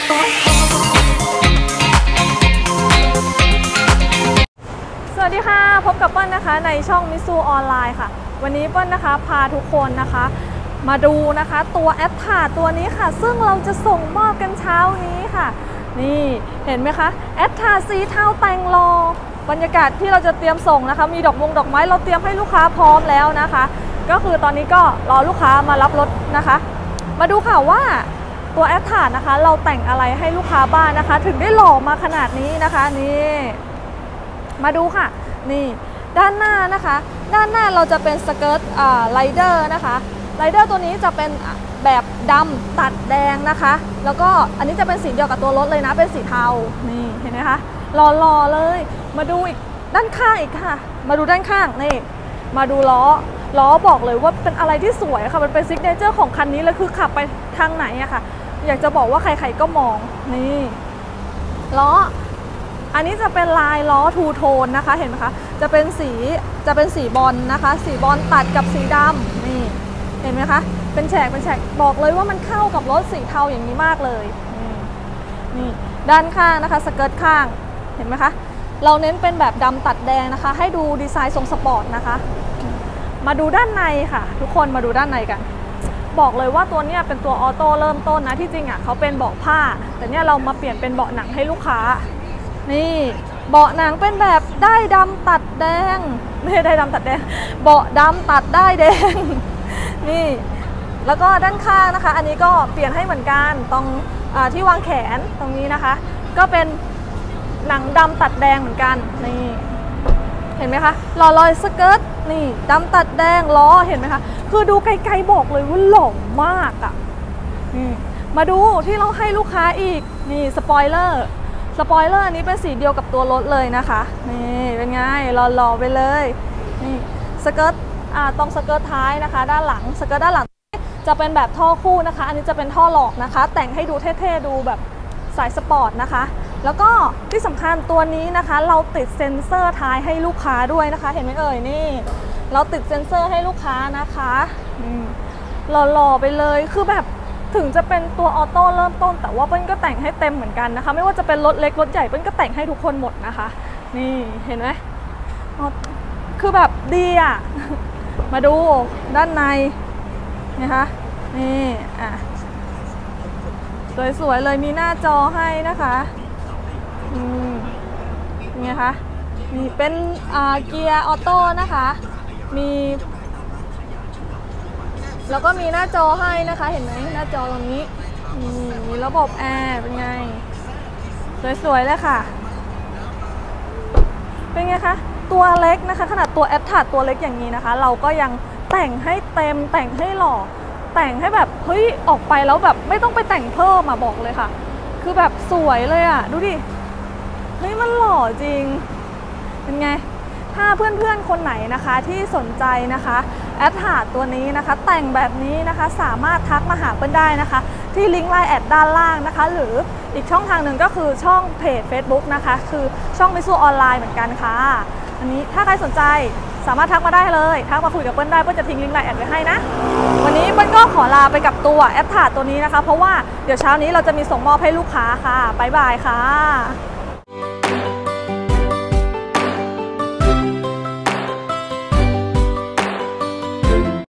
สวัสดีค่ะพบกับเปิ้ลนะคะในช่องมิซูออนไลน์ค่ะวันนี้เปิ้ลนะคะพาทุกคนนะคะมาดูนะคะตัวแอดถาดตัวนี้ค่ะซึ่งเราจะส่งมอบกันเช้านี้ค่ะนี่เห็นไหมคะแอดถาดสีเทาแต่งรอบรรยากาศที่เราจะเตรียมส่งนะคะมีดอกไม้เราเตรียมให้ลูกค้าพร้อมแล้วนะคะก็คือตอนนี้ก็รอลูกค้ามารับรถนะคะมาดูค่ะว่าตัวแอดถาดนะคะเราแต่งอะไรให้ลูกค้าบ้างนะคะถึงได้หล่อมาขนาดนี้นะคะนี่มาดูค่ะนี่ด้านหน้านะคะด้านหน้าเราจะเป็นสเกิร์ตไรเดอร์นะคะไรเดอร์ตัวนี้จะเป็นแบบดำตัดแดงนะคะแล้วก็อันนี้จะเป็นสีเดียวกับตัวรถเลยนะเป็นสีเทานี่เห็นไหมคะหล่อๆเลยมาดูอีกด้านข้างอีกค่ะมาดูด้านข้างนี่มาดูล้อบอกเลยว่าเป็นอะไรที่สวยค่ะมันเป็นซิกเนเจอร์ของคันนี้เลยคือขับไปทางไหนอะค่ะอยากจะบอกว่าใครๆก็มองนี่ล้ออันนี้จะเป็นลายล้อทูโทนนะคะเห็นไหมคะจะเป็นสีบอลนะคะสีบอลตัดกับสีดำนี่เห็นไหมคะเป็นแฉกบอกเลยว่ามันเข้ากับรถสีเทาอย่างนี้มากเลยนี่ด้านข้างนะคะสเกิร์ตข้างเห็นไหมคะเราเน้นเป็นแบบดำตัดแดงนะคะให้ดูดีไซน์ทรงสปอร์ตนะคะมาดูด้านในค่ะทุกคนมาดูด้านในกันบอกเลยว่าตัวนี้เป็นตัวออโต้เริ่มต้นนะที่จริงอ่ะเขาเป็นเบาะผ้าแต่เนี่ยเรามาเปลี่ยนเป็นเบาะหนังให้ลูกค้านี่เบาะหนังเป็นแบบได้ดำตัดแดงไม่ใช่ได้ดำตัดแดงเบาะดำตัดได้แดงนี่แล้วก็ด้านข้างนะคะอันนี้ก็เปลี่ยนให้เหมือนกันตรงที่วางแขนตรงนี้นะคะก็เป็นหนังดำตัดแดงเหมือนกันนี่เห็นไหมคะล้อลอยสเกิร์ตนี่ดำตัดแดงล้อเห็นไหมคะคือดูไกลๆบอกเลยว่าหล่อมากอ่ะมาดูที่เราให้ลูกค้าอีกนี่สปอยเลอร์อันนี้เป็นสีเดียวกับตัวรถเลยนะคะนี่เป็นไงหล่อๆไปเลยนี่สเกิร์ตตรงสเกิร์ตท้ายนะคะด้านหลังสเกิร์ตด้านหลังจะเป็นแบบท่อคู่นะคะอันนี้จะเป็นท่อหลอกนะคะแต่งให้ดูเท่ๆดูแบบสายสปอร์ตนะคะแล้วก็ที่สำคัญตัวนี้นะคะเราติดเซ็นเซอร์ท้ายให้ลูกค้าด้วยนะคะเห็นไหมเอ่ยนี่เราติดเซ็นเซอร์ให้ลูกค้านะคะหล่อๆไปเลยคือแบบถึงจะเป็นตัวออโต้เริ่มต้นแต่ว่าเปิ้ลก็แต่งให้เต็มเหมือนกันนะคะไม่ว่าจะเป็นรถเล็กรถใหญ่เปิ้ลก็แต่งให้ทุกคนหมดนะคะนี่เห็นไหมคือแบบดีอ่ะมาดูด้านในนะคะนี่สวยๆเลยมีหน้าจอให้นะคะไงคะมีเป็นเกียร์ออโต้นะคะมีแล้วก็มีหน้าจอให้นะคะเห็นไหมหน้าจอตรงนี้มีระบบแอร์เป็นไงสวยๆเลยค่ะเป็นไงคะตัวเล็กนะคะขนาดตัวแอดถาดตัวเล็กอย่างนี้นะคะเราก็ยังแต่งให้เต็มแต่งให้หล่อแต่งให้แบบเฮ้ยออกไปแล้วแบบไม่ต้องไปแต่งเพิ่มมาบอกเลยค่ะคือแบบสวยเลยอ่ะดูดิเฮ้ยมันหล่อจริงเป็นไงถ้าเพื่อนๆคนไหนนะคะที่สนใจนะคะแอดถาดตัวนี้นะคะแต่งแบบนี้นะคะสามารถทักมาหาเปิ้ลได้นะคะที่ลิงก์ไลน์แอดด้านล่างนะคะหรืออีกช่องทางหนึ่งก็คือช่องเพจ Facebook นะคะคือช่องมิซูออนไลน์เหมือนกันค่ะอันนี้ถ้าใครสนใจสามารถทักมาได้เลยทักมาคุยกับเปิ้ลได้เปิ้ลจะทิ้งลิงก์ไลน์แอดไว้ให้นะวันนี้เปิ้ลก็ขอลาไปกับตัวแอดถาดตัวนี้นะคะเพราะว่าเดี๋ยวเช้านี้เราจะมีส่งมอบให้ลูกค้าค่ะบ๊ายบายค่ะ